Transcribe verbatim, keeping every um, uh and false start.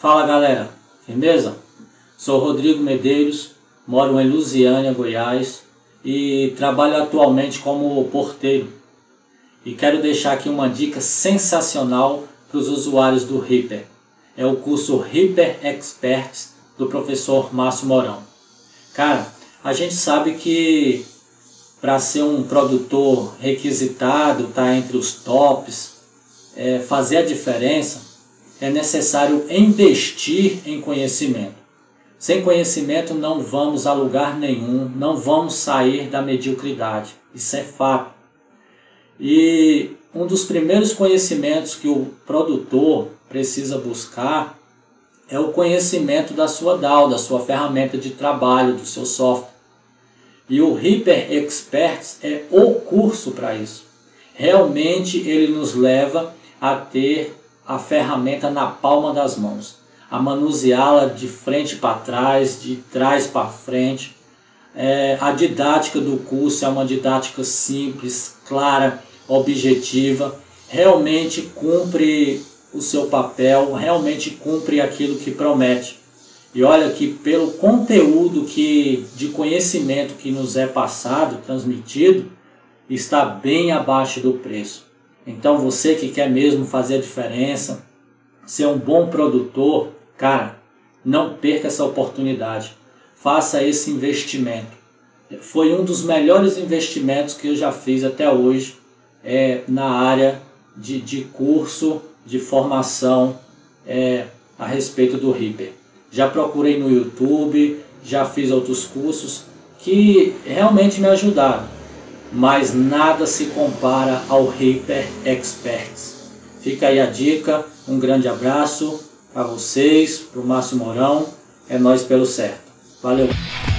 Fala galera, firmeza? Sou Rodrigo Medeiros, moro em Lusiânia, Goiás e trabalho atualmente como porteiro. E quero deixar aqui uma dica sensacional para os usuários do Reaper. É o curso Reaper Experts do professor Márcio Mourão. Cara, a gente sabe que para ser um produtor requisitado, tá entre os tops, é, fazer a diferença, é necessário investir em conhecimento. Sem conhecimento não vamos a lugar nenhum, não vamos sair da mediocridade. Isso é fato. E um dos primeiros conhecimentos que o produtor precisa buscar é o conhecimento da sua D A W, da sua ferramenta de trabalho, do seu software. E o Reaper Experts é o curso para isso. Realmente ele nos leva a ter a ferramenta na palma das mãos, a manuseá-la de frente para trás, de trás para frente. É, a didática do curso é uma didática simples, clara, objetiva, realmente cumpre o seu papel, realmente cumpre aquilo que promete. E olha que pelo conteúdo que, de conhecimento que nos é passado, transmitido, está bem abaixo do preço. Então você que quer mesmo fazer a diferença, ser um bom produtor, cara, não perca essa oportunidade. Faça esse investimento. Foi um dos melhores investimentos que eu já fiz até hoje é, na área de, de curso, de formação é, a respeito do Reaper. Já procurei no YouTube, já fiz outros cursos que realmente me ajudaram, mas nada se compara ao Reaper Experts. Fica aí a dica, um grande abraço para vocês, para o Márcio Mourão, é nóis pelo certo. Valeu!